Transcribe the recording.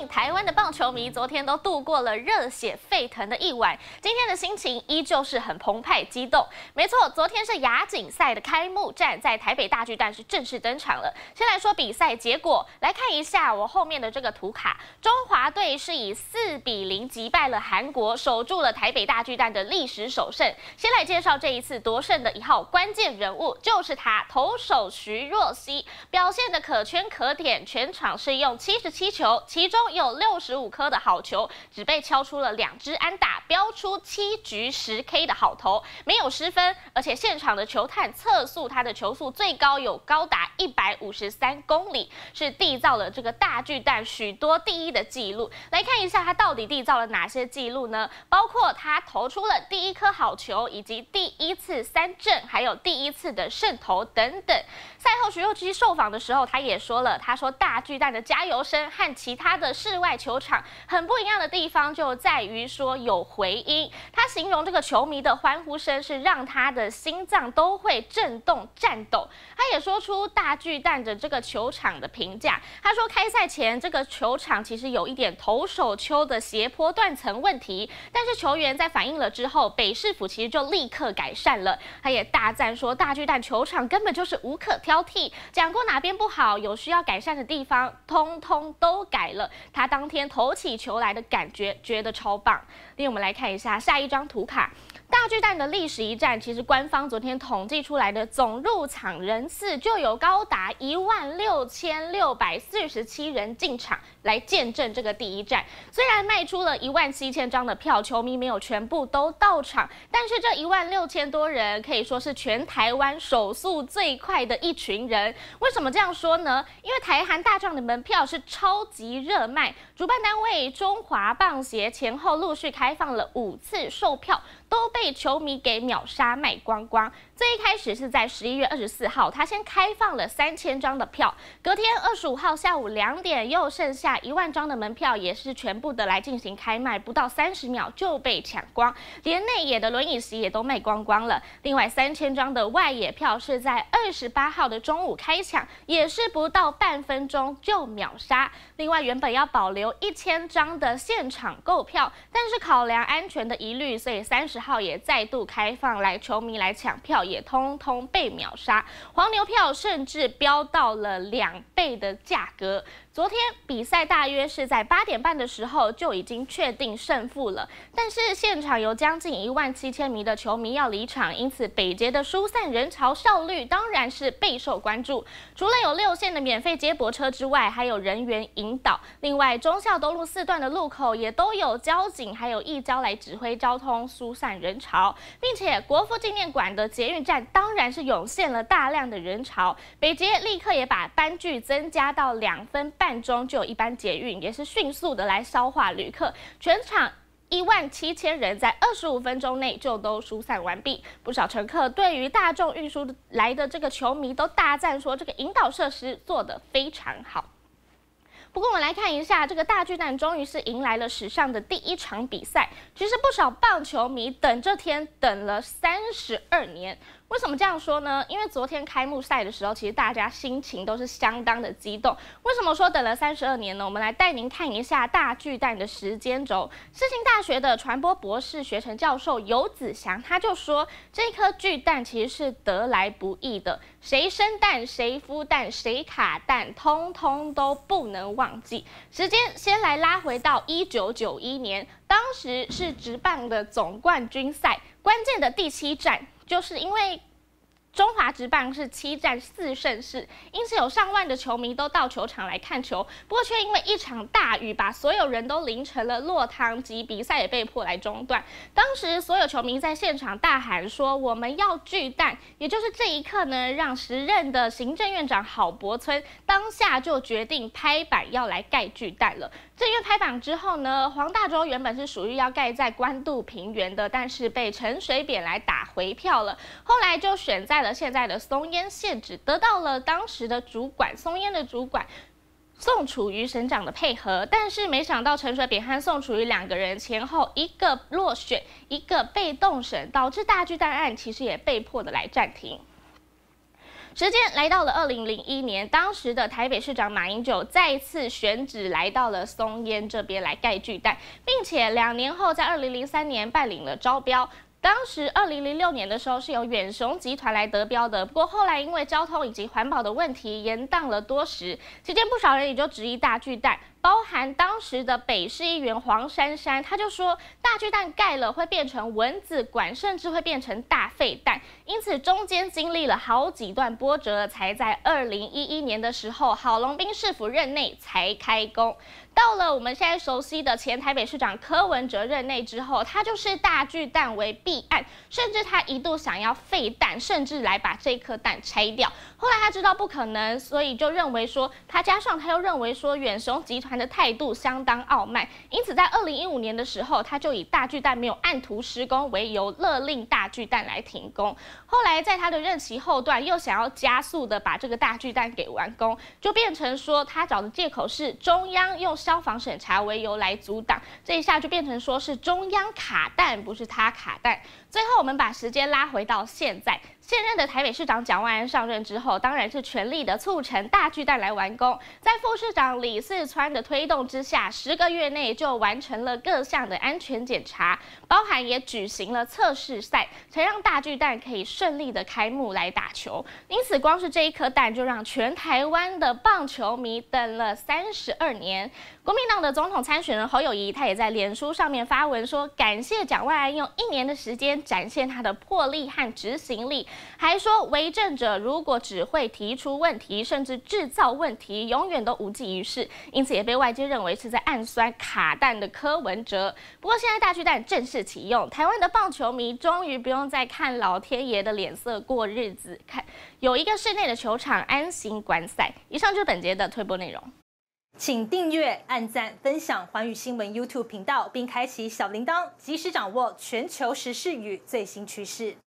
信台湾的棒球迷昨天都度过了热血沸腾的一晚，今天的心情依旧是很澎湃激动。没错，昨天是亚锦赛的开幕战，在台北大巨蛋是正式登场了。先来说比赛结果，来看一下我后面的这个图卡，中华队是以4-0击败了韩国，守住了台北大巨蛋的历史首胜。先来介绍这一次夺胜的一号关键人物，就是他投手徐若熙，表现的可圈可点，全场是用77球，其中有65颗的好球，只被敲出了2支安打，标出7局10K 的好投，没有失分，而且现场的球探测速，他的球速最高有高达153公里，是缔造了这个大巨蛋许多第一的纪录。来看一下他到底缔造了哪些纪录呢？包括他投出了第1颗好球，以及第1次3振，还有第1次的胜投等等。赛后徐若熙受访的时候，他也说了，他说大巨蛋的加油声和其他的室外球场很不一样的地方就在于说有回音。他形容这个球迷的欢呼声是让他的心脏都会震动颤抖。他也说出大巨蛋的这个球场的评价，他说开赛前这个球场其实有一点投手丘的斜坡断层问题，但是球员在反映了之后，北市府其实就立刻改善了。他也大赞说大巨蛋球场根本就是无可挑剔，讲过哪边不好，有需要改善的地方，通通都改了。他当天投起球来的感觉，觉得超棒。另外我们来看一下下一张图卡。大巨蛋的历史一战，其实官方昨天统计出来的总入场人次就有高达16647人进场来见证这个第一战。虽然卖出了17000张的票，球迷没有全部都到场，但是这16000多人可以说是全台湾手速最快的一群人。为什么这样说呢？因为台韩大战的门票是超级热卖，主办单位中华棒协前后陆续开放了5次售票，都被球迷给秒杀卖光光。最一开始是在11月24号，他先开放了3000张的票，隔天25号下午2点又剩下1万张的门票，也是全部的来进行开卖，不到30秒就被抢光，连内野的轮椅席也都卖光光了。另外3000张的外野票是在28号的中午开抢，也是不到半分钟就秒杀。另外原本要保留1000张的现场购票，但是考量安全的疑虑，所以30号也再度开放来球迷来抢票，也通通被秒杀。黄牛票甚至飙到了2倍的价格。昨天比赛大约是在8点半的时候就已经确定胜负了，但是现场有将近17000名的球迷要离场，因此北捷的疏散人潮效率当然是备受关注。除了有6线的免费接驳车之外，还有人员引导。另外忠孝东路4段的路口也都有交警还有义交来指挥交通疏散人潮，并且国父纪念馆的捷运站当然是涌现了大量的人潮。北捷立刻也把班距增加到2分半钟就有一班捷运，也是迅速的来消化旅客，全场17000人在25分钟内就都疏散完毕。不少乘客对于大众运输来的这个球迷都大赞说，这个引导设施做得非常好。不过我们来看一下，这个大巨蛋终于是迎来了史上的第1场比赛。其实不少棒球迷等这天等了32年。为什么这样说呢？因为昨天开幕赛的时候，其实大家心情都是相当的激动。为什么说等了32年呢？我们来带您看一下大巨蛋的时间轴。世新大学的传播博士学程教授游子祥他就说，这颗巨蛋其实是得来不易的，谁生蛋、谁孵蛋、谁卡蛋，通通都不能忘记。时间先来拉回到1991年，当时是职棒的总冠军赛，关键的第7战。就是因为中华职棒是7战4胜制，因此有上万的球迷都到球场来看球。不过却因为一场大雨，把所有人都淋成了落汤鸡，比赛也被迫来中断。当时所有球迷在现场大喊说：“我们要巨蛋！”也就是这一刻呢，让时任的行政院长郝柏村当下就决定拍板要来盖巨蛋了。正月拍板之后呢，黄大洲原本是属于要盖在关渡平原的，但是被陈水扁来打回票了。后来就选在了现在的松烟县址，得到了当时的主管松烟的主管宋楚瑜省长的配合，但是没想到陈水扁和宋楚瑜2个人前后一个落选，一个被动审，导致大巨蛋案其实也被迫的来暂停。 时间来到了2001年，当时的台北市长马英九再次选址来到了松烟这边来盖巨蛋，并且2年后在2003年办理了招标。当时2006年的时候是由远雄集团来得标的，不过后来因为交通以及环保的问题延宕了多时，期间不少人也就质疑大巨蛋。包含当时的北市议员黄珊珊，他就说大巨蛋盖了会变成蚊子馆，甚至会变成大废蛋，因此中间经历了好几段波折，才在2011年的时候，郝龙斌市府任内才开工。到了我们现在熟悉的前台北市长柯文哲任内之后，他就是大巨蛋为弊案，甚至他一度想要废蛋，甚至来把这颗蛋拆掉。后来他知道不可能，所以就认为说，他又认为说远雄集团的态度相当傲慢，因此在2015年的时候，他就以大巨蛋没有按图施工为由，勒令大巨蛋来停工。后来在他的任期后段，又想要加速的把这个大巨蛋给完工，就变成说他找的借口是中央用消防审查为由来阻挡，这一下就变成说是中央卡蛋，不是他卡蛋。最后我们把时间拉回到现在。现任的台北市长蒋万安上任之后，当然是全力的促成大巨蛋来完工。在副市长李四川的推动之下，10个月内就完成了各项的安全检查，包含也举行了测试赛，才让大巨蛋可以顺利的开幕来打球。因此，光是这一颗蛋就让全台湾的棒球迷等了32年。国民党的总统参选人侯友宜，他也在脸书上面发文说，感谢蒋万安用1年的时间展现他的魄力和执行力，还说为政者如果只会提出问题，甚至制造问题，永远都无济于事。因此也被外界认为是在暗酸卡蛋的柯文哲。不过现在大巨蛋正式启用，台湾的棒球迷终于不用再看老天爷的脸色过日子，有一个室内的球场安心观赛。以上就是本节的推播内容。 请订阅、按赞、分享寰宇新闻 YouTube 频道，并开启小铃铛，及时掌握全球时事与最新趋势。